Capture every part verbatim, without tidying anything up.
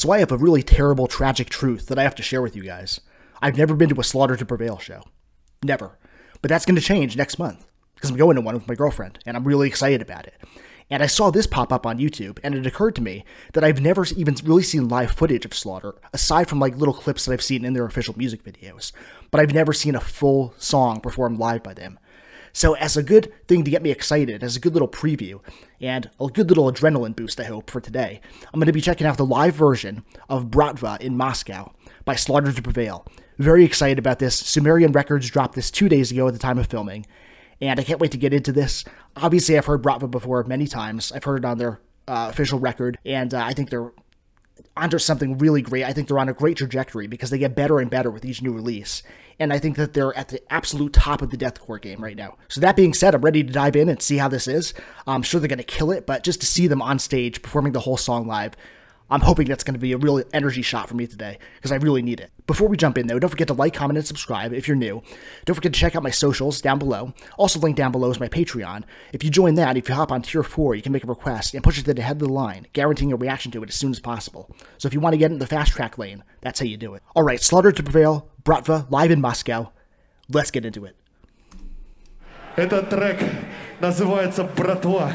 So I have a really terrible, tragic truth that I have to share with you guys. I've never been to a Slaughter to Prevail show. Never. But that's going to change next month, because I'm going to one with my girlfriend, and I'm really excited about it. And I saw this pop up on YouTube, and it occurred to me that I've never even really seen live footage of Slaughter, aside from like little clips that I've seen in their official music videos. But I've never seen a full song performed live by them. So as a good thing to get me excited, as a good little preview, and a good little adrenaline boost, I hope, for today, I'm going to be checking out the live version of Bratva in Moscow by Slaughter to Prevail. Very excited about this. Sumerian Records dropped this two days ago at the time of filming, and I can't wait to get into this. Obviously, I've heard Bratva before many times. I've heard it on their uh, official record, and uh, I think they're onto something really great. I think they're on a great trajectory because they get better and better with each new release. And I think that they're at the absolute top of the deathcore game right now. So that being said, I'm ready to dive in and see how this is. I'm sure they're going to kill it, but just to see them on stage performing the whole song live, I'm hoping that's going to be a real energy shot for me today, because I really need it. Before we jump in, though, don't forget to like, comment, and subscribe if you're new. Don't forget to check out my socials down below. Also, linked down below is my Patreon. If you join that, if you hop on tier four, you can make a request and push it to the head of the line, guaranteeing a reaction to it as soon as possible. So if you want to get in the fast track lane, that's how you do it. All right, Slaughter to Prevail, Bratva, live in Moscow. Let's get into it. Этот трек называется «Братва».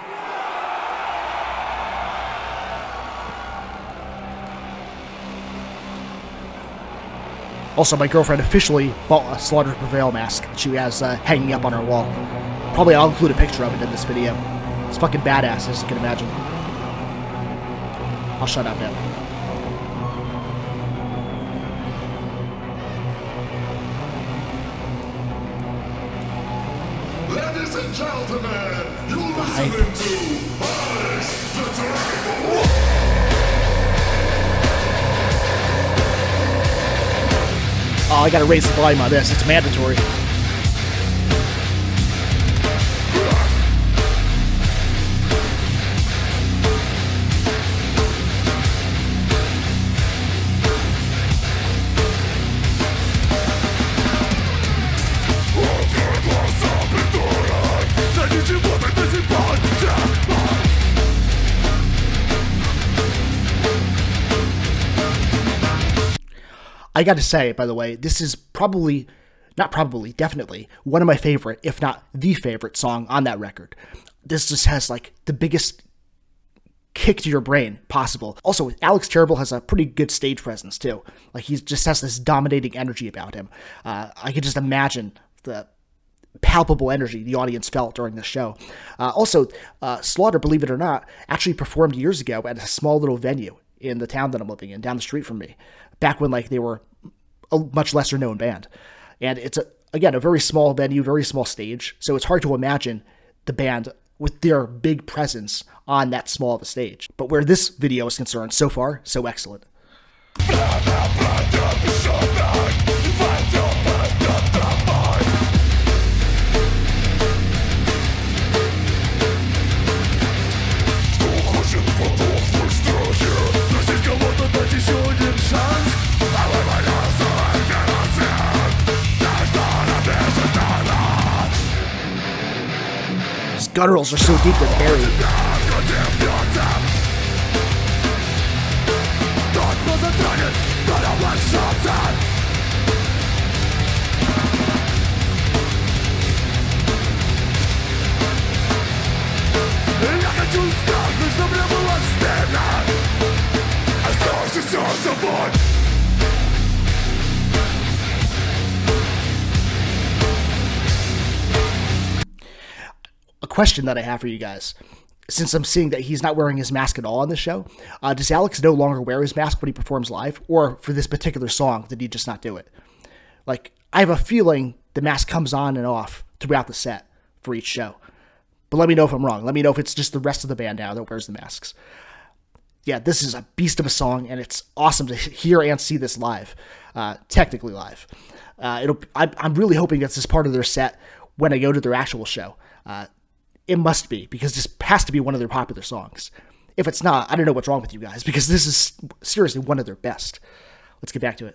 Also, my girlfriend officially bought a Slaughter to Prevail mask that she has uh, hanging up on her wall. Probably I'll include a picture of it in this video. It's fucking badass, as you can imagine. I'll shut up now. Ladies and gentlemen, you're listening to Ice the Terrible. Oh, I gotta raise the volume on this. It's mandatory. I gotta say, by the way, this is probably, not probably, definitely, one of my favorite, if not the favorite song on that record. This just has, like, the biggest kick to your brain possible. Also, Alex Terrible has a pretty good stage presence, too. Like, he just has this dominating energy about him. Uh, I could just imagine the palpable energy the audience felt during the show. Uh, also, uh, Slaughter, believe it or not, actually performed years ago at a small little venue in the town that I'm living in, down the street from me, back when, like, they were a much lesser known band. And it's, a, again, a very small venue, very small stage, so it's hard to imagine the band with their big presence on that small of a stage. But where this video is concerned, so far, so excellent. His gutturals are so deep they're buried. A question that I have for you guys, since I'm seeing that he's not wearing his mask at all on this show, uh, does Alex no longer wear his mask when he performs live, or for this particular song did he just not do it? Like, I have a feeling the mask comes on and off throughout the set for each show, but let me know if I'm wrong. Let me know if it's just the rest of the band now that wears the masks. Yeah, this is a beast of a song, and it's awesome to hear and see this live, uh, technically live. Uh, it'll. I, I'm really hoping that's this part of their set when I go to their actual show. Uh, it must be, because this has to be one of their popular songs. If it's not, I don't know what's wrong with you guys, because this is seriously one of their best. Let's get back to it.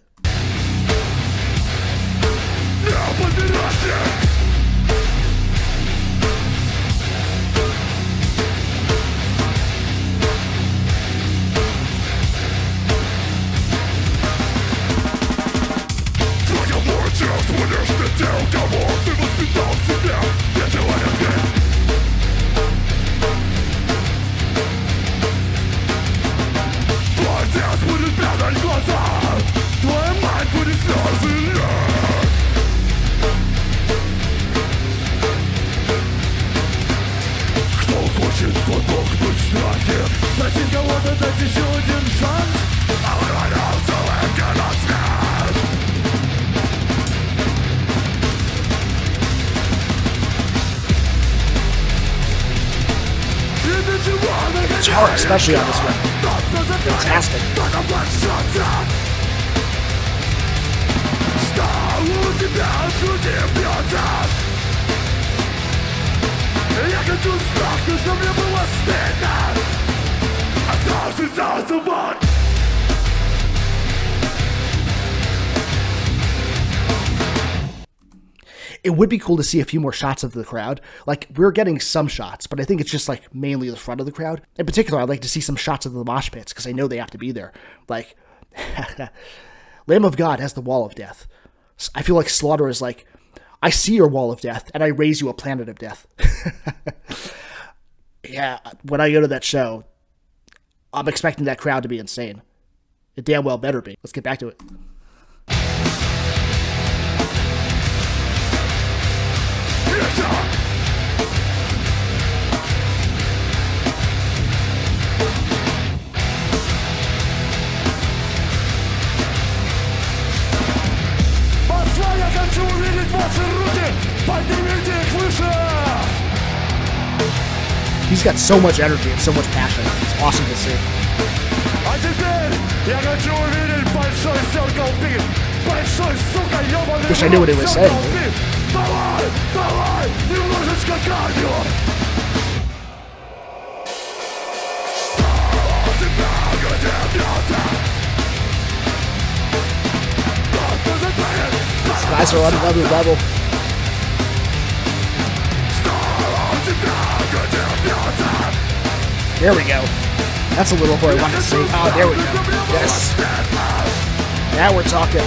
те, у кого ты воспитал в себе этого любви. Твой отец будет прятать глаза, твоя мать будет слезы лить. Кто хочет подохнуть в страхе, просить кого-то дать еще один шанс, а вырвался легко на свет. It's hard, especially on this one. Fantastic. Я хочу страхнуть, что мне было стыдно. Оставшись за собой. It would be cool to see a few more shots of the crowd. Like, we're getting some shots, but I think it's just, like, mainly the front of the crowd. In particular, I'd like to see some shots of the mosh pits, because I know they have to be there. Like, Lamb of God has the Wall of Death. I feel like Slaughter is like, I see your Wall of Death, and I raise you a planet of death. Yeah, when I go to that show, I'm expecting that crowd to be insane. It damn well better be. Let's get back to it. Пошла, я хочу увидеть ваши руки! Поднимите их выше! He's got so much energy and so much passion. It's awesome to see. А теперь я хочу увидеть большой circle beat! Большой, сука, ёбаный Wish I knew what he was circle saying. beat! Давай, давай, немножечко кардио! These guys are on another level. There we go. That's a little more I wanted to see. Oh, there we go. Yes. Now we're talking.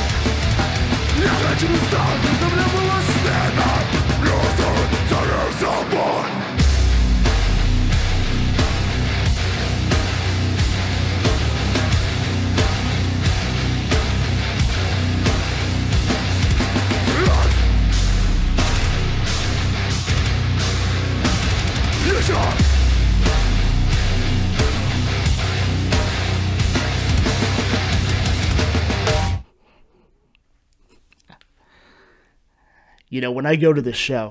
You know, when I go to this show,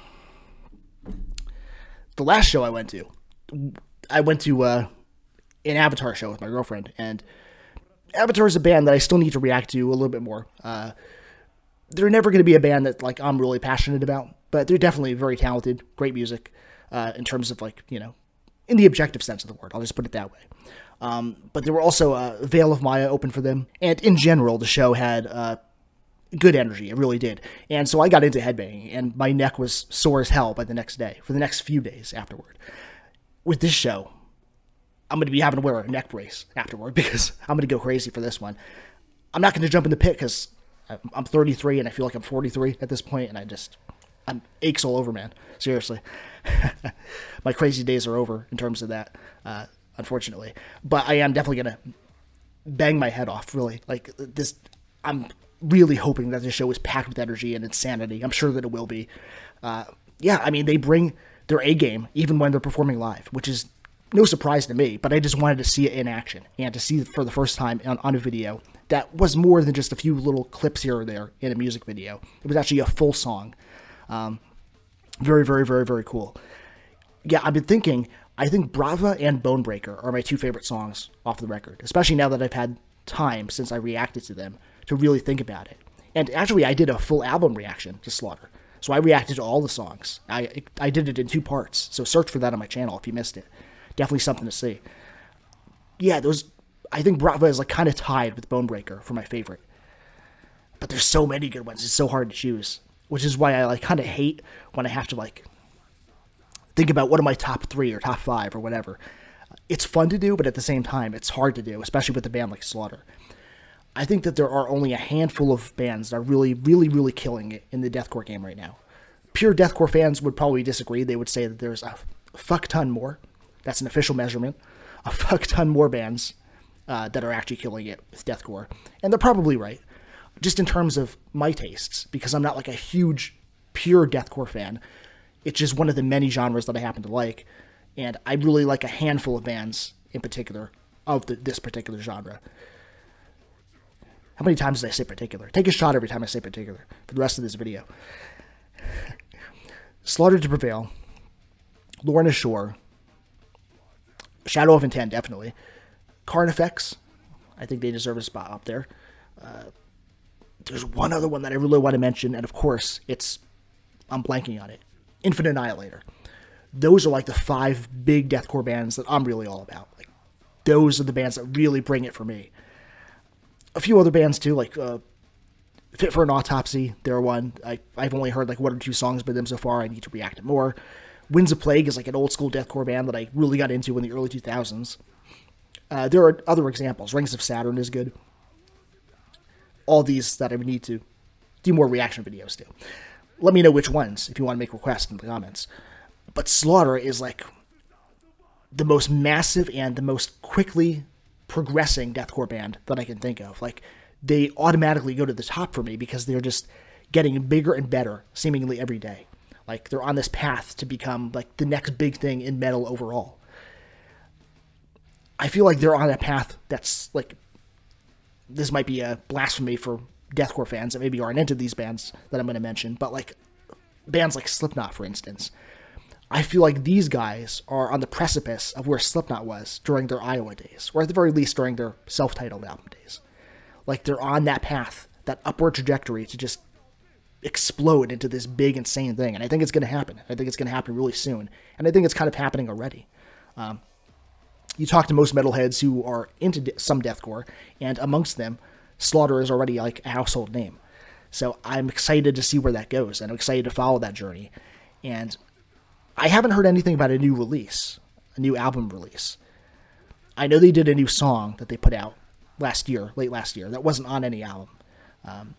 the last show I went to, I went to uh, an Avatar show with my girlfriend, and Avatar is a band that I still need to react to a little bit more. Uh, they're never going to be a band that like I'm really passionate about, but they're definitely very talented, great music, uh, in terms of like, you know, in the objective sense of the word. I'll just put it that way. Um, but there were also uh, Veil of Maya open for them, and in general, the show had uh, good energy. It really did. And so I got into headbanging, and my neck was sore as hell by the next day, for the next few days afterward. With this show, I'm going to be having to wear a neck brace afterward because I'm going to go crazy for this one. I'm not going to jump in the pit because I'm thirty-three and I feel like I'm forty-three at this point, and I just, I'm aches all over, man. Seriously. My crazy days are over in terms of that, uh, unfortunately. But I am definitely going to bang my head off, really. Like, this, I'm really hoping that this show is packed with energy and insanity. I'm sure that it will be. Uh, yeah, I mean, they bring their A game even when they're performing live, which is no surprise to me, but I just wanted to see it in action and to see it for the first time on, on a video that was more than just a few little clips here or there in a music video. It was actually a full song. Um, very, very, very, very cool. Yeah, I've been thinking, I think Bratva and Bonebreaker are my two favorite songs off the record, especially now that I've had time since I reacted to them to really think about it. And actually, I did a full album reaction to Slaughter. So I reacted to all the songs. I I did it in two parts. So search for that on my channel if you missed it. Definitely something to see. Yeah, those. I think Bratva is like kind of tied with Bonebreaker for my favorite. But there's so many good ones. It's so hard to choose, which is why I like kind of hate when I have to like think about what are my top three or top five or whatever. It's fun to do, but at the same time, it's hard to do, especially with a band like Slaughter. I think that there are only a handful of bands that are really, really, really killing it in the deathcore game right now. Pure deathcore fans would probably disagree. They would say that there's a fuck ton more. That's an official measurement. A fuck ton more bands uh, that are actually killing it with deathcore. And they're probably right. Just in terms of my tastes, because I'm not like a huge pure deathcore fan. It's just one of the many genres that I happen to like. And I really like a handful of bands in particular of the, this particular genre. How many times did I say particular? Take a shot every time I say particular for the rest of this video. Slaughter to Prevail, Lorna Shore, Shadow of Intent, definitely. Carnifex, I think they deserve a spot up there. Uh, there's one other one that I really want to mention, and of course, it's, I'm blanking on it. Infinite Annihilator. Those are like the five big deathcore bands that I'm really all about. Like, those are the bands that really bring it for me. A few other bands too, like uh, Fit for an Autopsy, they're one. I, I've only heard like one or two songs by them so far. I need to react to more. Winds of Plague is like an old school deathcore band that I really got into in the early two thousands. Uh, there are other examples. Rings of Saturn is good. All these that I would need to do more reaction videos to. Let me know which ones if you want to make requests in the comments. But Slaughter is like the most massive and the most quickly progressing deathcore band that I can think of. Like, they automatically go to the top for me because they're just getting bigger and better seemingly every day. Like, they're on this path to become like the next big thing in metal overall. I feel like they're on a path that's like, this might be a blasphemy for deathcore fans that maybe aren't into these bands that I'm going to mention, but like bands like Slipknot, for instance. I feel like these guys are on the precipice of where Slipknot was during their Iowa days, or at the very least during their self-titled album days. Like, they're on that path, that upward trajectory to just explode into this big, insane thing. And I think it's going to happen. I think it's going to happen really soon. And I think it's kind of happening already. Um, you talk to most metalheads who are into de- some deathcore, and amongst them, Slaughter is already like a household name. So I'm excited to see where that goes, and I'm excited to follow that journey. And I haven't heard anything about a new release, a new album release. I know they did a new song that they put out last year, late last year, that wasn't on any album. Um,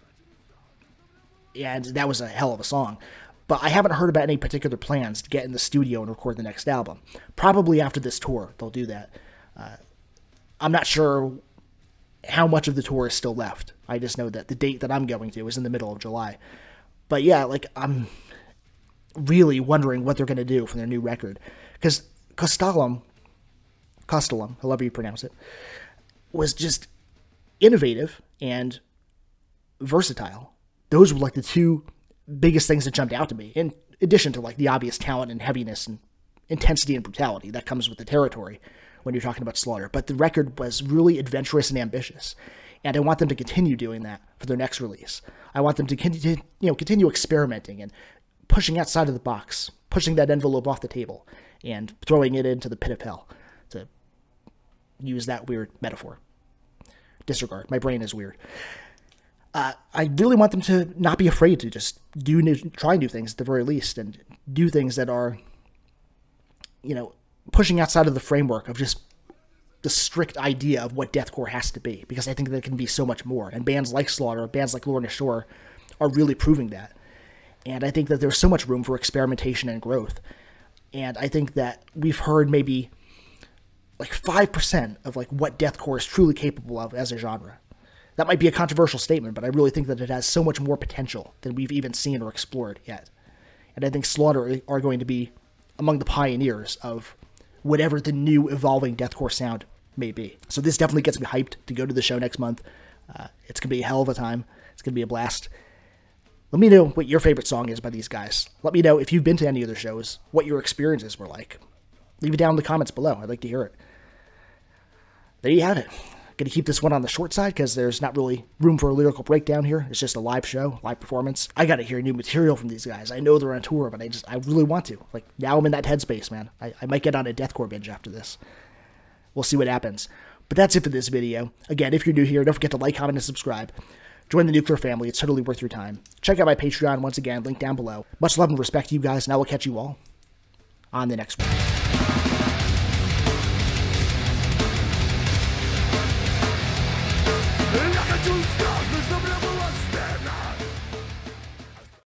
and that was a hell of a song. But I haven't heard about any particular plans to get in the studio and record the next album. Probably after this tour, they'll do that. Uh, I'm not sure how much of the tour is still left. I just know that the date that I'm going to is in the middle of July. But yeah, like, I'm really wondering what they're going to do for their new record. Because Castellum, Castellum, however you pronounce it, was just innovative and versatile. Those were like the two biggest things that jumped out to me, in addition to like the obvious talent and heaviness and intensity and brutality that comes with the territory when you're talking about Slaughter. But the record was really adventurous and ambitious, and I want them to continue doing that for their next release. I want them to continue, you know, continue experimenting and pushing outside of the box, pushing that envelope off the table, and throwing it into the pit of hell, to use that weird metaphor. Disregard. My brain is weird. Uh, I really want them to not be afraid to just do new, try new things at the very least, and do things that are, you know, pushing outside of the framework of just the strict idea of what deathcore has to be, because I think that it can be so much more. And bands like Slaughter, bands like Lorna Shore, are really proving that. And I think that there's so much room for experimentation and growth. And I think that we've heard maybe like five percent of like what deathcore is truly capable of as a genre. That might be a controversial statement, but I really think that it has so much more potential than we've even seen or explored yet. And I think Slaughter are going to be among the pioneers of whatever the new evolving deathcore sound may be. So this definitely gets me hyped to go to the show next month. Uh, it's going to be a hell of a time. It's going to be a blast. Let me know what your favorite song is by these guys. Let me know if you've been to any of their shows, what your experiences were like. Leave it down in the comments below. I'd like to hear it. There you have it. Going to keep this one on the short side because there's not really room for a lyrical breakdown here. It's just a live show, live performance. I got to hear new material from these guys. I know they're on tour, but I just, I really want to. Like, now I'm in that headspace, man. I, I might get on a deathcore binge after this. We'll see what happens. But that's it for this video. Again, if you're new here, don't forget to like, comment, and subscribe. Join the Nuclear family. It's totally worth your time. Check out my Patreon once again, link down below. Much love and respect to you guys, and I will catch you all on the next one. хочу стать.